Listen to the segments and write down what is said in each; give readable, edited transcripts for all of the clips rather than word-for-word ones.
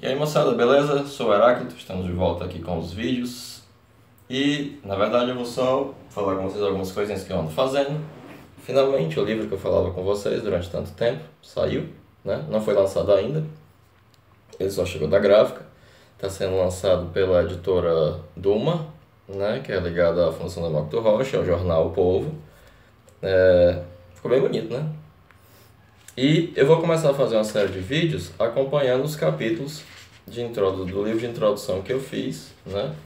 E aí moçada, beleza? Sou o Heráclito, estamos de volta aqui com os vídeos. E na verdade eu vou só falar com vocês algumas coisinhas que eu ando fazendo. Finalmente o livro que eu falava com vocês durante tanto tempo saiu, né? Não foi lançado ainda, ele só chegou da gráfica. Está sendo lançado pela editora Duma, né? Que é ligada à Fundação Demócrito Rocha, ao jornal O Povo. Ficou bem bonito, né? E eu vou começar a fazer uma série de vídeos acompanhando os capítulos do livro de introdução que eu fiz, né?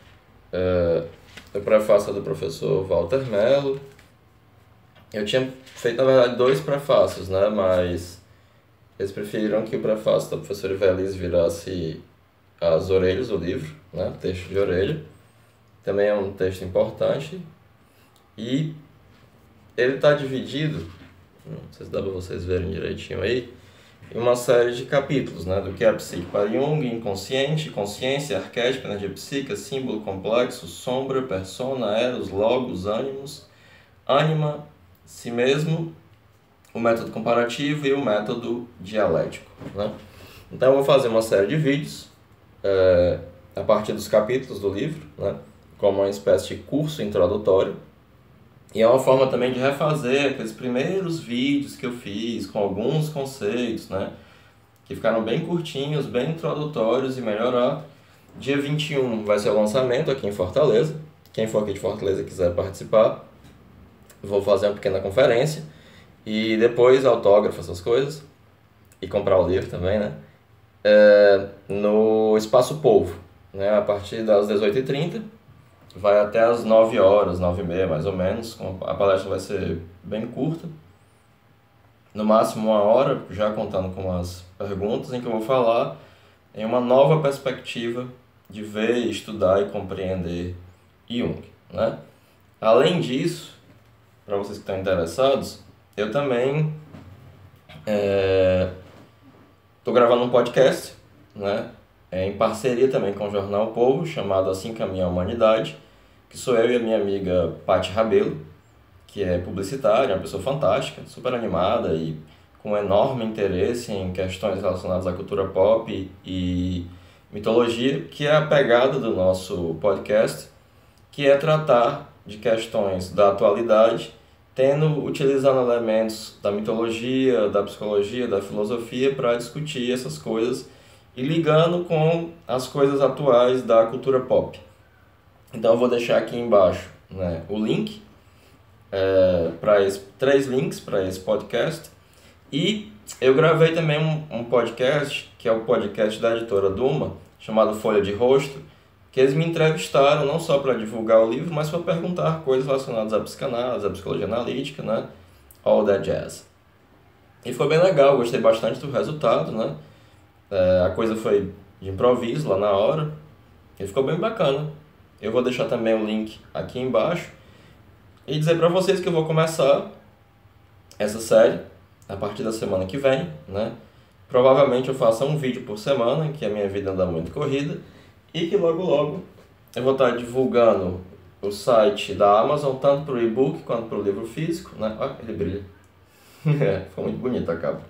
O prefácio é do professor Walter Mello. Eu tinha feito, na verdade, 2 prefácios, né? Mas eles preferiram que o prefácio da professora Ivelisse virasse as orelhas do livro, né? Texto de orelha. Também é um texto importante. E ele está dividido, não sei se dá para vocês verem direitinho aí, em uma série de capítulos, né? Do que é a psique para Jung, inconsciente, consciência, arquétipo, energia psíquica, símbolo complexo, sombra, persona, eros, logos, ânimos, ânima, si mesmo, o método comparativo e o método dialético, né? Então eu vou fazer uma série de vídeos a partir dos capítulos do livro, né? Como uma espécie de curso introdutório. E é uma forma também de refazer aqueles primeiros vídeos que eu fiz com alguns conceitos, né? Que ficaram bem curtinhos, bem introdutórios e melhorar. Dia 21 vai ser o lançamento aqui em Fortaleza. Quem for aqui de Fortaleza e quiser participar, vou fazer uma pequena conferência. E depois autógrafo, essas coisas. E comprar o livro também, né? No Espaço Povo, né? A partir das 18h30. Vai até as 9 horas, 9h30 mais ou menos. A palestra vai ser bem curta. No máximo 1 hora, já contando com as perguntas, em que eu vou falar em uma nova perspectiva de ver, estudar e compreender Jung, né? Além disso, para vocês que estão interessados, eu também estou gravando um podcast, né? Em parceria também com o jornal O Povo, chamado Assim Caminha a Humanidade, que sou eu e a minha amiga Paty Rabelo, que é publicitária, uma pessoa fantástica, super animada e com enorme interesse em questões relacionadas à cultura pop e mitologia, que é a pegada do nosso podcast, que é tratar de questões da atualidade, utilizando elementos da mitologia, da psicologia, da filosofia para discutir essas coisas e ligando com as coisas atuais da cultura pop. Então eu vou deixar aqui embaixo, né, o link, 3 links para esse podcast. E eu gravei também um podcast, que é o podcast da editora Duma, chamado Folha de Rosto, que eles me entrevistaram não só para divulgar o livro, mas para perguntar coisas relacionadas à psicanálise, à psicologia analítica, né, all that jazz. E foi bem legal, gostei bastante do resultado, né? A coisa foi de improviso lá na hora e ficou bem bacana. Eu vou deixar também o link aqui embaixo e dizer para vocês que eu vou começar essa série a partir da semana que vem, né? Provavelmente eu faça um vídeo por semana, que a minha vida anda muito corrida, e que logo logo eu vou estar divulgando o site da Amazon, tanto para o e-book quanto para o livro físico, né? Olha, ele brilha. Ficou muito bonito a capa.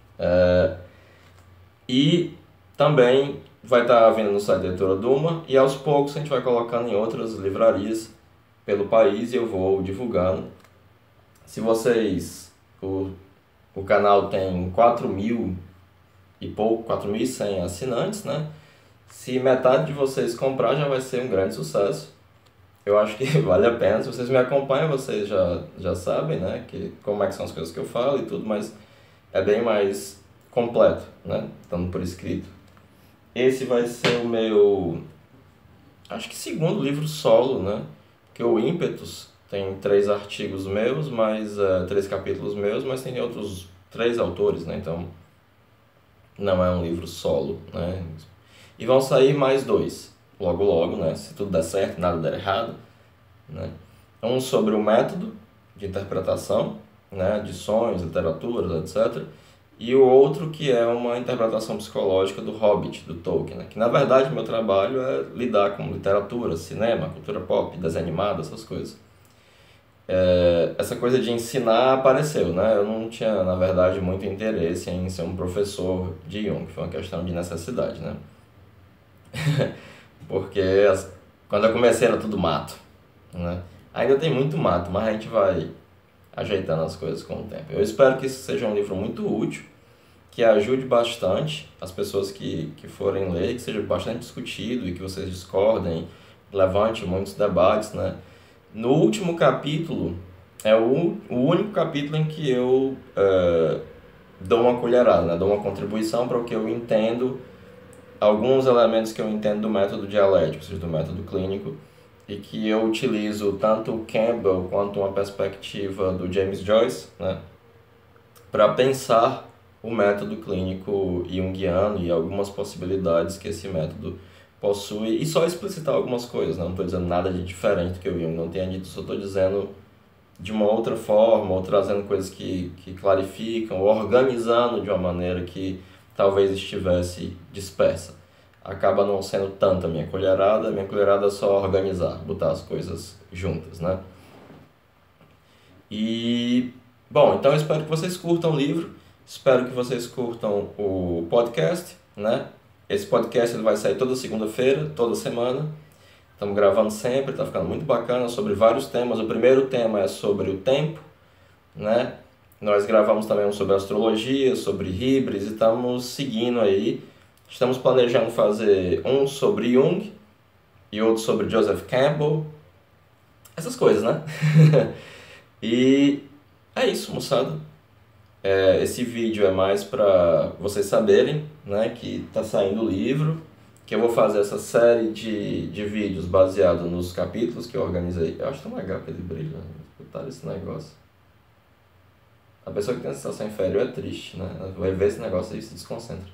E também vai estar vindo no site da editora Duma e aos poucos a gente vai colocando em outras livrarias pelo país e eu vou divulgando. Se vocês... O canal tem 4.000 e pouco, 4.100 assinantes, né? Se metade de vocês comprar já vai ser um grande sucesso. Eu acho que vale a pena. Se vocês me acompanham, vocês já sabem, né? Como é que são as coisas que eu falo e tudo, mas é bem mais completo, né? Estando por escrito. Esse vai ser o meu, acho que segundo livro solo, né? Porque o Ímpetus tem 3 artigos meus, 3 capítulos meus, mas tem outros 3 autores, né? Então não é um livro solo, né? E vão sair mais 2, logo logo, né? Se tudo der certo, nada der errado, né? Um sobre o método de interpretação, né? De sonhos, literaturas, etc. E o outro que é uma interpretação psicológica do Hobbit, do Tolkien, né? Que na verdade meu trabalho é lidar com literatura, cinema, cultura pop, desenho animado, essas coisas. essa coisa de ensinar apareceu, né? Eu não tinha, na verdade, muito interesse em ser um professor de Jung, foi uma questão de necessidade, né? Porque quando eu comecei era tudo mato, né? Ainda tem muito mato, mas a gente vai ajeitando as coisas com o tempo. Eu espero que isso seja um livro muito útil, que ajude bastante as pessoas que forem ler, que seja bastante discutido e que vocês discordem, levante muitos debates, né? No último capítulo, é o único capítulo em que eu dou uma colherada, né? Dou uma contribuição para o que eu entendo, alguns elementos que eu entendo do método dialético, ou seja, do método clínico, e que eu utilizo tanto o Campbell quanto uma perspectiva do James Joyce, né? Para pensar o método clínico junguiano e algumas possibilidades que esse método possui, e só explicitar algumas coisas, né? Não estou dizendo nada de diferente do que o Jung não tenha dito, só estou dizendo de uma outra forma, ou trazendo coisas que clarificam, ou organizando de uma maneira que talvez estivesse dispersa. Acaba não sendo tanto a minha colherada é só organizar, botar as coisas juntas, né? E, bom, então eu espero que vocês curtam o livro, espero que vocês curtam o podcast, né? Esse podcast ele vai sair toda segunda-feira, toda semana. Estamos gravando sempre, está ficando muito bacana, sobre vários temas. O primeiro tema é sobre o tempo, né? Nós gravamos também um sobre astrologia, sobre Híbris, e estamos seguindo aí. Estamos planejando fazer um sobre Jung e outro sobre Joseph Campbell. Essas coisas, né? E é isso, moçada. Esse vídeo é mais para vocês saberem, né, que está saindo o livro, que eu vou fazer essa série de vídeos baseado nos capítulos que eu organizei. Eu acho tão legal aquele brilho, né? Botar esse negócio. A pessoa que tem a sensação inferior é triste, né? Ela vai ver esse negócio aí e se desconcentra.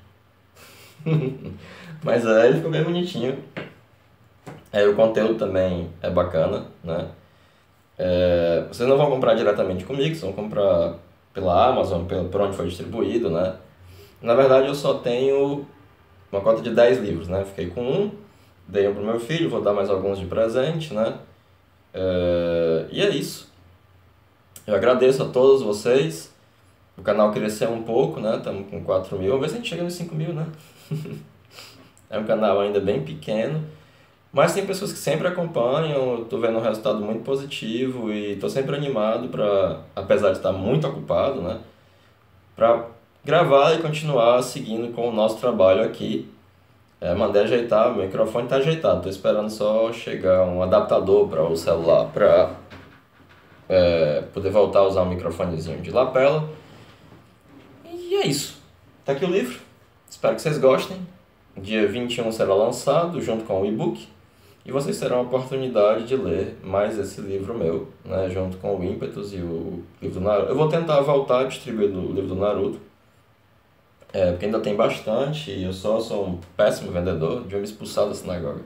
Mas ele ficou bem bonitinho. O conteúdo também é bacana, né? Vocês não vão comprar diretamente comigo, vocês vão comprar pela Amazon, por onde foi distribuído, né? Na verdade, eu só tenho uma cota de 10 livros, né? Fiquei com um, dei um pro meu filho, vou dar mais alguns de presente, né? E é isso. Eu agradeço a todos vocês. O canal cresceu um pouco, né? Estamos com 4 mil. Vamos ver se a gente chega nos 5 mil, né? É um canal ainda bem pequeno. Mas tem pessoas que sempre acompanham, eu estou vendo um resultado muito positivo e estou sempre animado para, apesar de estar muito ocupado, né? Para gravar e continuar seguindo com o nosso trabalho aqui. Mandei ajeitar, o microfone está ajeitado, estou esperando só chegar um adaptador para o celular para poder voltar a usar um microfonezinho de lapela. E é isso. Tá aqui o livro. Espero que vocês gostem. Dia 21 será lançado junto com o e-book. E vocês terão a oportunidade de ler mais esse livro meu, né, junto com o Ímpetus e o livro do Naruto. Eu vou tentar voltar a distribuir o livro do Naruto, porque ainda tem bastante e eu só sou um péssimo vendedor, devia me expulsar da sinagoga.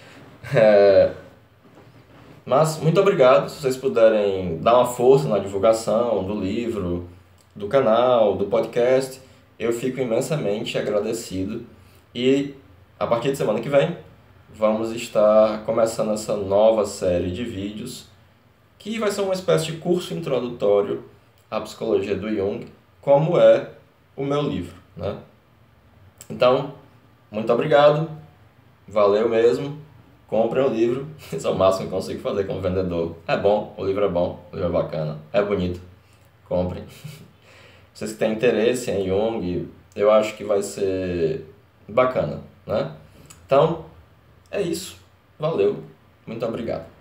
Mas muito obrigado, se vocês puderem dar uma força na divulgação do livro, do canal, do podcast, eu fico imensamente agradecido. E a partir de semana que vem, vamos estar começando essa nova série de vídeos, que vai ser uma espécie de curso introdutório à psicologia do Jung, como é o meu livro, né? Então, muito obrigado, valeu mesmo, comprem o livro, isso é o máximo que eu consigo fazer como vendedor. É bom, o livro é bacana, é bonito, comprem. Vocês que têm interesse em Jung, eu acho que vai ser bacana, né? Então, é isso. Valeu. Muito obrigado.